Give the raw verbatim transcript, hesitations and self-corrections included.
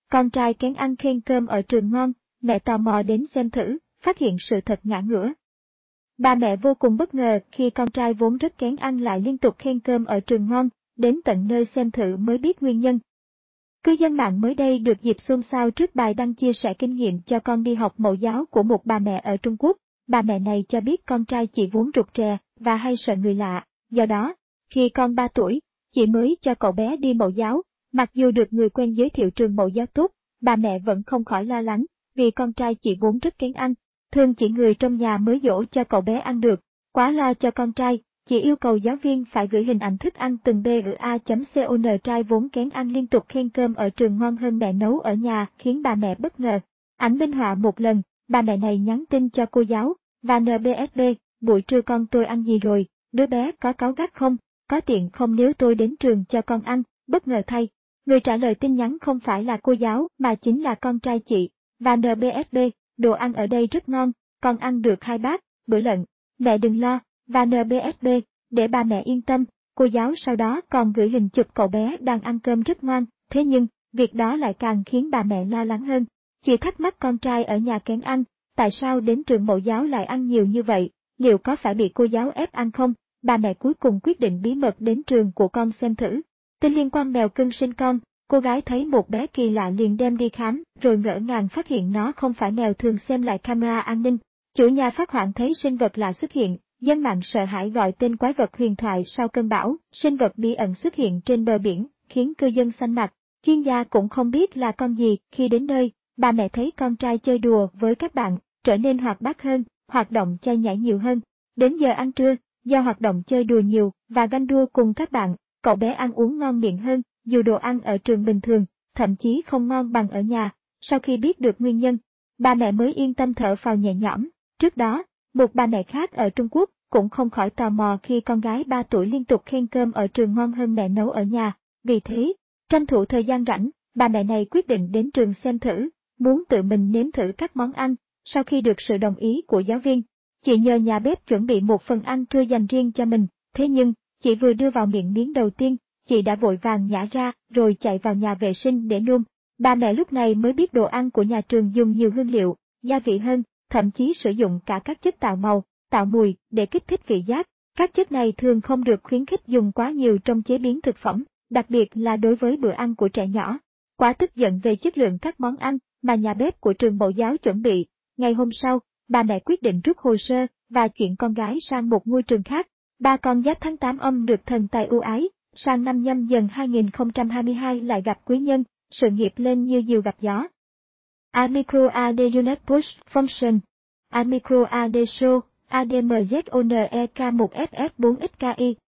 Con trai kén ăn khen cơm ở trường ngon, mẹ tò mò đến xem thử, phát hiện sự thật ngã ngửa. Ba mẹ vô cùng bất ngờ khi con trai vốn rất kén ăn lại liên tục khen cơm ở trường ngon, đến tận nơi xem thử mới biết nguyên nhân. Cư dân mạng mới đây được dịp xôn xao trước bài đăng chia sẻ kinh nghiệm cho con đi học mẫu giáo của một bà mẹ ở Trung Quốc. Bà mẹ này cho biết con trai chị vốn rụt rè và hay sợ người lạ, do đó, khi con ba tuổi, chị mới cho cậu bé đi mẫu giáo. Mặc dù được người quen giới thiệu trường mẫu giáo tốt, bà mẹ vẫn không khỏi lo lắng, vì con trai chị vốn rất kén ăn, thường chỉ người trong nhà mới dỗ cho cậu bé ăn được. Quá lo cho con trai, chị yêu cầu giáo viên phải gửi hình ảnh thức ăn từng ba.con trai vốn kén ăn liên tục khen cơm ở trường ngon hơn mẹ nấu ở nhà, khiến bà mẹ bất ngờ. Ảnh minh họa một lần, bà mẹ này nhắn tin cho cô giáo, và en bê ét bê, buổi trưa con tôi ăn gì rồi, đứa bé có cáu gắt không, có tiện không nếu tôi đến trường cho con ăn, bất ngờ thay. Người trả lời tin nhắn không phải là cô giáo mà chính là con trai chị, và en bê ét bê, đồ ăn ở đây rất ngon, con ăn được hai bát, bữa lận, mẹ đừng lo, và en bê ét bê, để ba mẹ yên tâm. Cô giáo sau đó còn gửi hình chụp cậu bé đang ăn cơm rất ngoan, thế nhưng, việc đó lại càng khiến bà mẹ lo lắng hơn. Chị thắc mắc con trai ở nhà kén ăn, tại sao đến trường mẫu giáo lại ăn nhiều như vậy, liệu có phải bị cô giáo ép ăn không? Bà mẹ cuối cùng quyết định bí mật đến trường của con xem thử. Tin liên quan mèo cưng sinh con, cô gái thấy một bé kỳ lạ liền đem đi khám, rồi ngỡ ngàng phát hiện nó không phải mèo thường xem lại camera an ninh. Chủ nhà phát hoảng thấy sinh vật lạ xuất hiện, dân mạng sợ hãi gọi tên quái vật huyền thoại sau cơn bão. Sinh vật bí ẩn xuất hiện trên bờ biển, khiến cư dân xanh mặt. Chuyên gia cũng không biết là con gì. Khi đến nơi, bà mẹ thấy con trai chơi đùa với các bạn, trở nên hoạt bát hơn, hoạt động chơi nhảy nhiều hơn. Đến giờ ăn trưa, do hoạt động chơi đùa nhiều và ganh đua cùng các bạn, cậu bé ăn uống ngon miệng hơn, dù đồ ăn ở trường bình thường, thậm chí không ngon bằng ở nhà. Sau khi biết được nguyên nhân, bà mẹ mới yên tâm thở phào nhẹ nhõm. Trước đó, một bà mẹ khác ở Trung Quốc cũng không khỏi tò mò khi con gái ba tuổi liên tục khen cơm ở trường ngon hơn mẹ nấu ở nhà. Vì thế, tranh thủ thời gian rảnh, bà mẹ này quyết định đến trường xem thử, muốn tự mình nếm thử các món ăn. Sau khi được sự đồng ý của giáo viên, chị nhờ nhà bếp chuẩn bị một phần ăn trưa dành riêng cho mình. Thế nhưng, chị vừa đưa vào miệng miếng đầu tiên, chị đã vội vàng nhả ra rồi chạy vào nhà vệ sinh để nôn. Bà mẹ lúc này mới biết đồ ăn của nhà trường dùng nhiều hương liệu, gia vị hơn, thậm chí sử dụng cả các chất tạo màu, tạo mùi để kích thích vị giác. Các chất này thường không được khuyến khích dùng quá nhiều trong chế biến thực phẩm, đặc biệt là đối với bữa ăn của trẻ nhỏ. Quá tức giận về chất lượng các món ăn mà nhà bếp của trường mẫu giáo chuẩn bị, ngày hôm sau, bà mẹ quyết định rút hồ sơ và chuyển con gái sang một ngôi trường khác. Ba con giáp tháng tám âm được thần tài ưu ái, sang năm Nhâm Dần hai nghìn không trăm hai mươi hai lại gặp quý nhân, sự nghiệp lên như diều gặp gió. A micro a d unit push function. A micro a d show, a d m z o n e k một f f bốn x k i.